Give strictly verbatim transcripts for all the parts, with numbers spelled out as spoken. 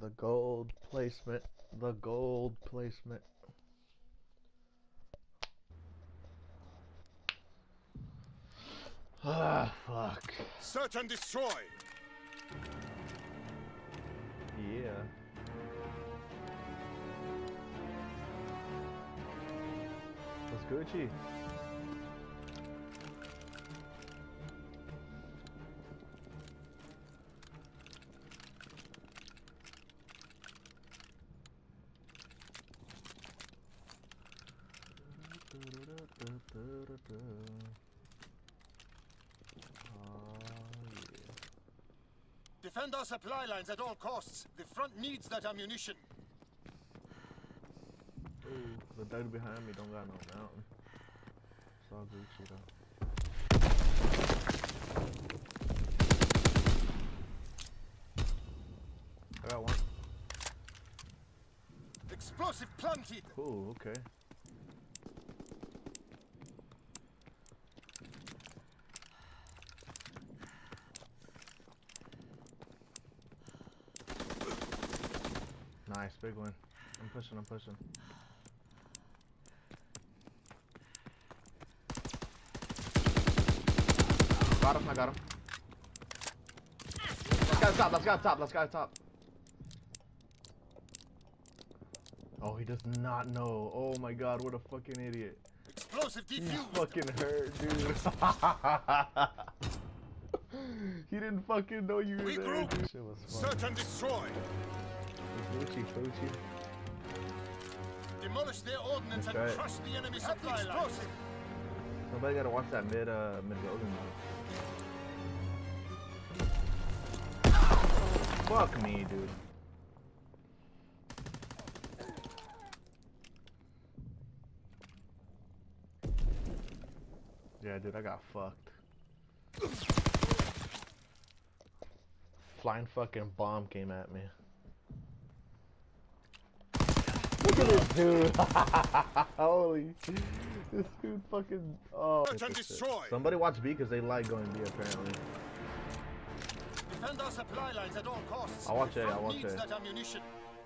The gold placement. The gold placement. Ah, fuck. Search and destroy. Yeah. What's Gucci? Oh, yeah. Defend our supply lines at all costs. The front needs that ammunition. Ooh, the dude behind me don't got no mountain. It's all Gucci though. I got one. Explosive planted. Cool, okay. Nice, big one. I'm pushing, I'm pushing. Got him, I got him. Let's go top, let's go top, let's go top. Oh, he does not know. Oh my god, what a fucking idiot. Explosive He's defused. fucking hurt, dude. He didn't fucking know you were there, Regroup. dude. Shit was fun. Search and destroy. Gucci, Gucci. Demolish their ordnance That's and right. crush the enemy supply lines. Somebody gotta watch that mid, uh, mid building though. Fuck me, dude. Yeah, dude, I got fucked. Flying fucking bomb came at me. Look at this dude! Holy, this dude fucking. Oh. Search and destroy. Somebody watch B because they like going B apparently. Defend our supply lines at all costs. I'll watch The A, front I'll watch needs A. that ammunition.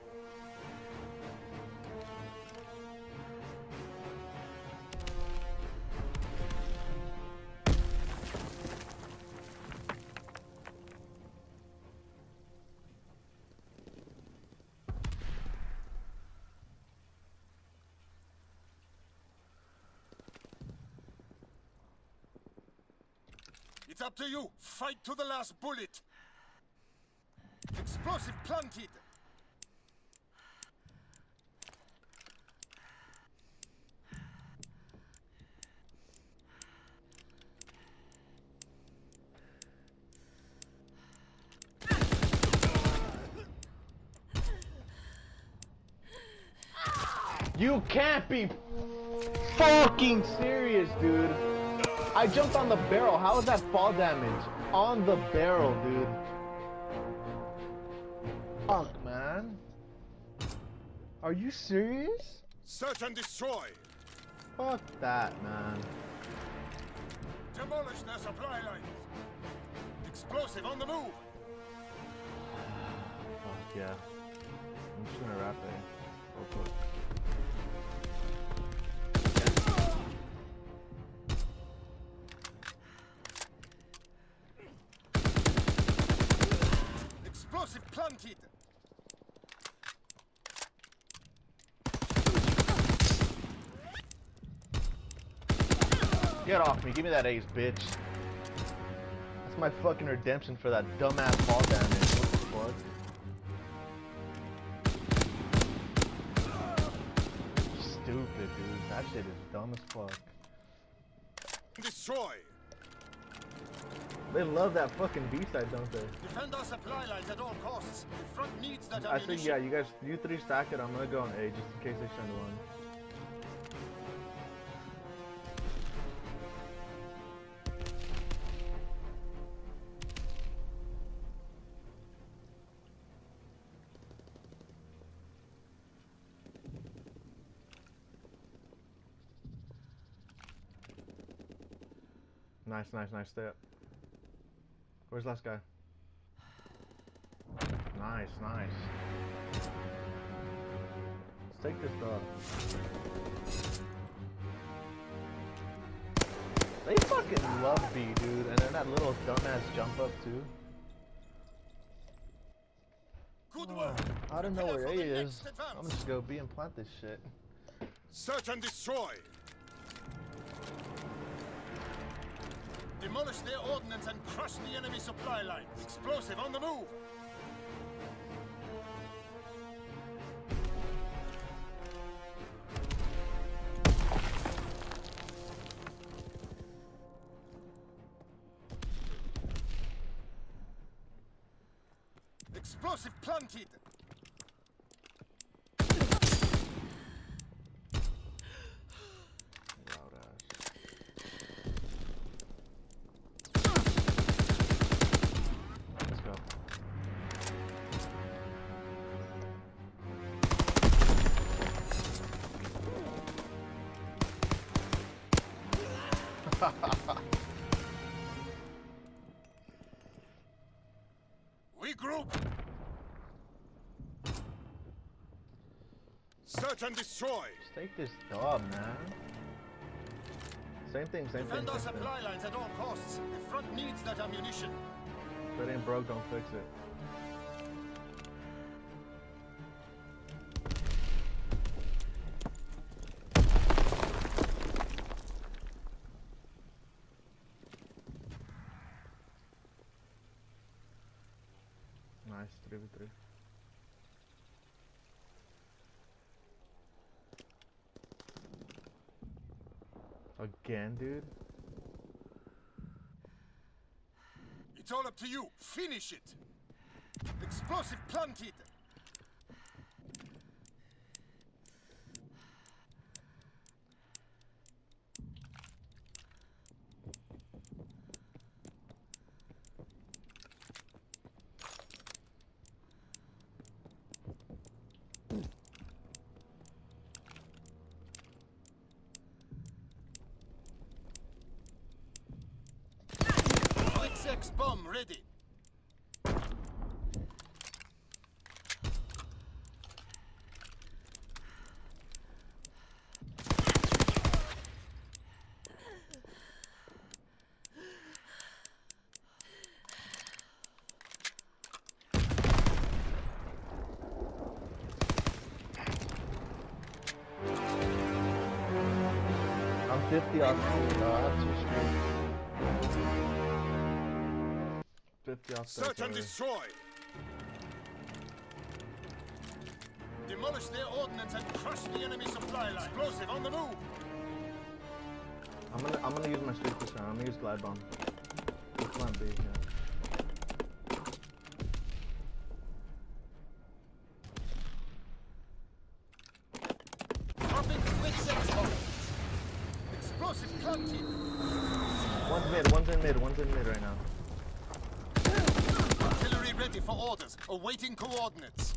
It's up to you. Fight to the last bullet. Explosive planted. You can't be fucking serious, dude. I jumped on the barrel. How is that fall damage? On the barrel, dude. Fuck, man. Are you serious? Search and destroy. Fuck that, man. Demolish their supply lines. Explosive on the move. Fuck yeah. I'm just gonna wrap it real quick. Explosive planted. Get off me. Give me that ace, bitch. That's my fucking redemption for that dumbass fall damage. What the fuck? Stupid, dude. That shit is dumb as fuck. Destroy. They love that fucking B-side, don't they? Defend our supply lines at all costs. The front needs that I ammunition. think, yeah, you guys, you three stack it. I'm gonna go on A just in case they send one. Nice, nice, nice. Stay up. Where's last guy? Nice, nice. Let's take this dog. They fucking love B, dude. And then that little dumbass jump up, too. Good work. I don't know where Prepare A for the is. next advance. I'm just gonna go B and plant this shit. Search and destroy. Demolish their ordnance and crush the enemy supply lines. Explosive on the move. Explosive planted. Loud ass. Let's go. Regroup. Search and destroy. Just take this dog, man. Same thing, same thing, Defend our same thing. supply lines at all costs. The front needs that ammunition. If it ain't broke, don't fix it. Nice, three v three. Again, dude? It's all up to you. Finish it. Explosive planted. X bomb ready. I'm fifty off. Uh, I have two streaks. fifty off. Search and destroy. Demolish their ordnance and crush the enemy supply line. Explosive on the move. I'm gonna I'm gonna use my streak this round. I'm gonna use glide bomb. Let's not B, yeah. Dropping quick sex bomb. Explosive planted. One's mid, one's in mid, one's in mid right now. Artillery ready for orders. Awaiting coordinates.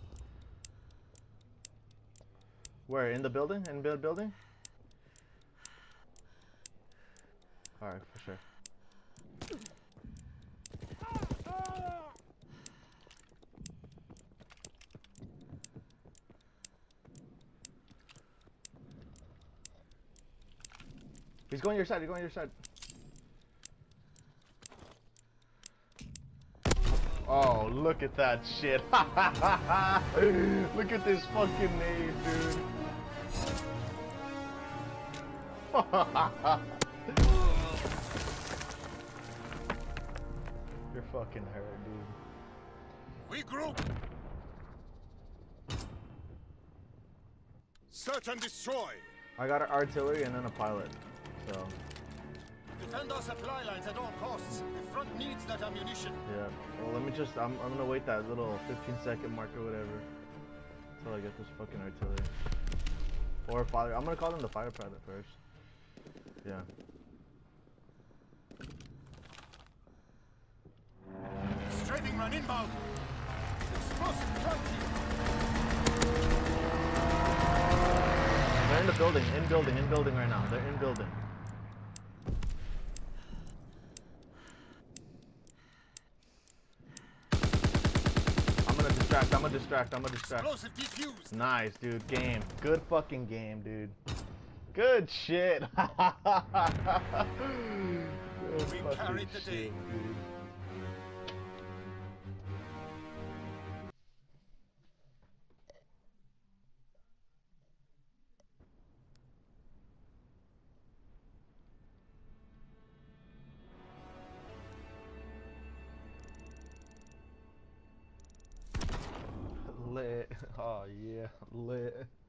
Where? In the building? In the building? Alright, for sure. He's going your side, he's going your side. Oh, look at that shit. Look at this fucking nade, dude. You're fucking hurt, dude. Regroup. Search and destroy. I got an artillery and then a pilot, so. Defend our supply lines at all costs. The front needs that ammunition. Yeah. Well, let me just. I'm. I'm gonna wait that little fifteen second mark or whatever until I get this fucking artillery or fire. I'm gonna call them the fire pilot first. Yeah. Strafing run inbound. Explosive planting. They're in the building. In building. In building right now. They're in building. I'm gonna distract. I'm gonna distract. I'm gonna distract. Explosive defused. Nice, dude. Game. Good fucking game, dude. Good shit. Good We fucking carried the shit, day. dude. Lit. Oh yeah, lit.